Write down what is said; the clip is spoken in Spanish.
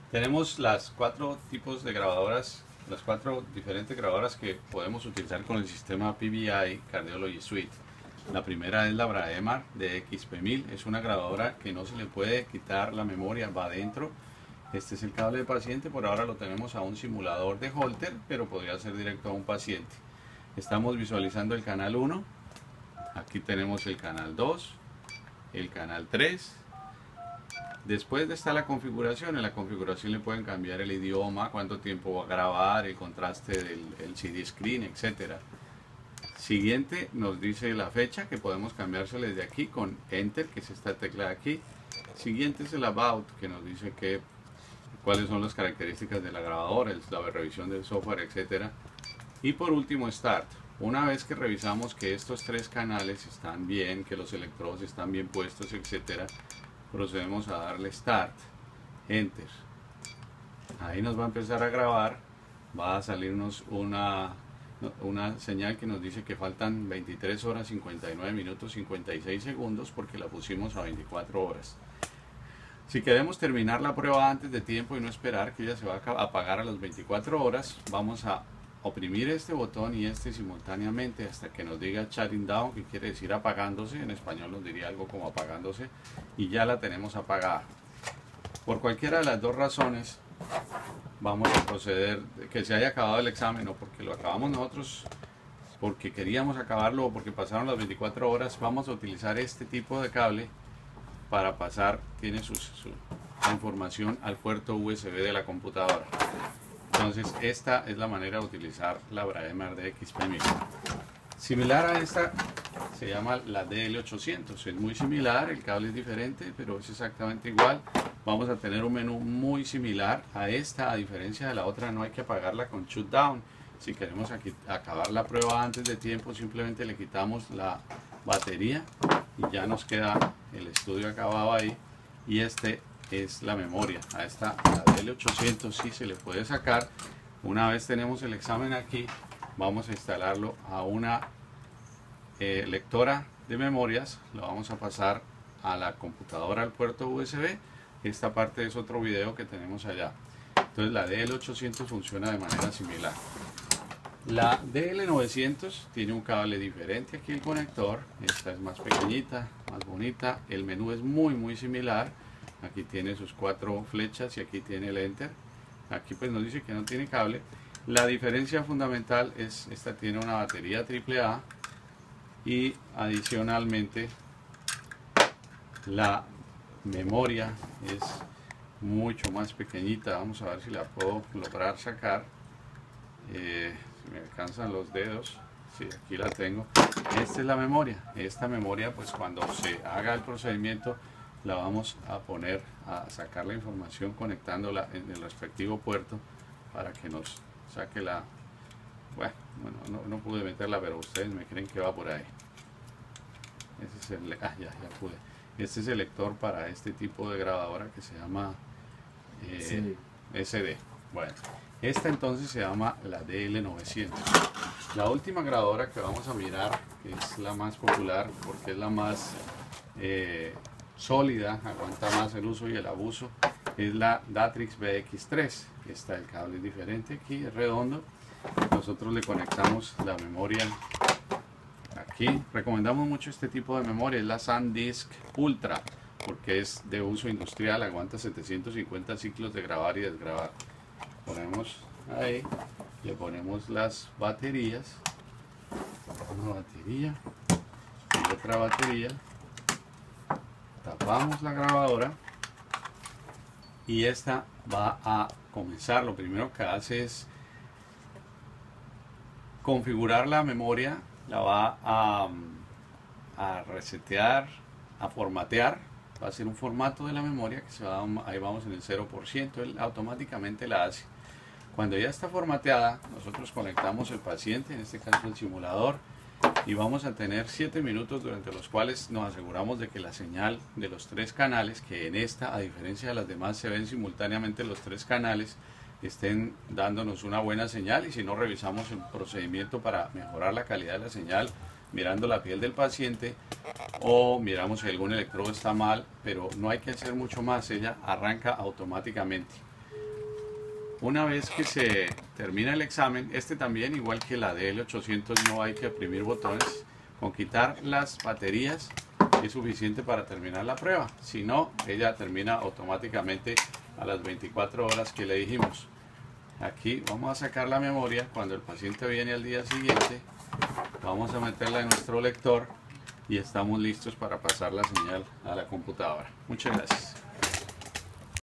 Tenemos las cuatro tipos de grabadoras, las cuatro diferentes grabadoras que podemos utilizar con el sistema PBI Cardiology Suite. La primera es la Brademar de XP1000, es una grabadora que no se le puede quitar la memoria, va adentro. Este es el cable del paciente, por ahora lo tenemos a un simulador de Holter, pero podría ser directo a un paciente. Estamos visualizando el canal 1, aquí tenemos el canal 2, el canal 3. Después de estar la configuración, en la configuración le pueden cambiar el idioma, cuánto tiempo va a grabar, el contraste del CD screen, etc. Siguiente nos dice la fecha, que podemos cambiársela desde aquí con Enter, que es esta tecla de aquí. Siguiente es el About, que nos dice cuáles son las características de la grabadora, la revisión del software, etc. Y por último Start. Una vez que revisamos que estos tres canales están bien, que los electrodos están bien puestos, etc., procedemos a darle Start, Enter. Ahí nos va a empezar a grabar, va a salirnos una señal que nos dice que faltan 23 horas 59 minutos 56 segundos porque la pusimos a 24 horas. Si queremos terminar la prueba antes de tiempo y no esperar que ella se va a apagar a las 24 horas, vamos a oprimir este botón y este simultáneamente hasta que nos diga shutting down, que quiere decir apagándose. En español nos diría algo como apagándose, y ya la tenemos apagada. Por cualquiera de las dos razones vamos a proceder, que se haya acabado el examen o porque lo acabamos nosotros porque queríamos acabarlo o porque pasaron las 24 horas, vamos a utilizar este tipo de cable para pasar, tiene la información al puerto USB de la computadora. Entonces esta es la manera de utilizar la Brademar de XP1000. Similar a esta se llama la DL800, es muy similar, el cable es diferente, pero es exactamente igual. Vamos a tener un menú muy similar a esta, a diferencia de la otra no hay que apagarla con shutdown. Si queremos acabar la prueba antes de tiempo, simplemente le quitamos la batería y ya nos queda el estudio acabado ahí. Y este es la memoria. A esta, la DL800, sí se le puede sacar. Una vez tenemos el examen aquí, vamos a instalarlo a una lectora de memorias. Lo vamos a pasar a la computadora al puerto USB. Esta parte es otro video que tenemos allá. Entonces la DL800 funciona de manera similar. La DL900 tiene un cable diferente aquí, el conector. Esta es más pequeñita, más bonita. El menú es muy similar. Aquí tiene sus cuatro flechas y aquí tiene el Enter. Aquí pues nos dice que no tiene cable. La diferencia fundamental es esta tiene una batería AAA y adicionalmente la memoria es mucho más pequeñita. Vamos a ver si la puedo lograr sacar. Si me alcanzan los dedos. Sí, aquí la tengo. Esta es la memoria. Esta memoria pues cuando se haga el procedimiento la vamos a poner a sacar la información conectándola en el respectivo puerto para que nos saque la... Bueno, no pude meterla, pero ustedes me creen que va por ahí. Ese es ya pude. Este es el lector para este tipo de grabadora que se llama SD. Bueno, esta entonces se llama la DL900. La última grabadora que vamos a mirar, que es la más popular porque es la más sólida, aguanta más el uso y el abuso, es la Datrix BX3. Está el cable diferente aquí, es redondo. Nosotros le conectamos la memoria aquí. Recomendamos mucho este tipo de memoria, es la SanDisk Ultra, porque es de uso industrial, aguanta 750 ciclos de grabar y desgrabar. Ponemos ahí, le ponemos las baterías, una batería y otra batería. Tapamos la grabadora y esta va a comenzar. Lo primero que hace es configurar la memoria, la va a resetear, a formatear. Va a hacer un formato de la memoria que ahí vamos en el 0%, él automáticamente la hace. Cuando ya está formateada, nosotros conectamos el paciente, en este caso el simulador, y vamos a tener 7 minutos durante los cuales nos aseguramos de que la señal de los tres canales, que en esta, a diferencia de las demás, se ven simultáneamente los tres canales, estén dándonos una buena señal. Y si no, revisamos el procedimiento para mejorar la calidad de la señal mirando la piel del paciente o miramos si algún electrodo está mal, pero no hay que hacer mucho más, ella arranca automáticamente. Una vez que se termina el examen, este también, igual que la DL800, no hay que oprimir botones. Con quitar las baterías es suficiente para terminar la prueba. Si no, ella termina automáticamente a las 24 horas que le dijimos. Aquí vamos a sacar la memoria. Cuando el paciente viene al día siguiente, vamos a meterla en nuestro lector y estamos listos para pasar la señal a la computadora. Muchas gracias.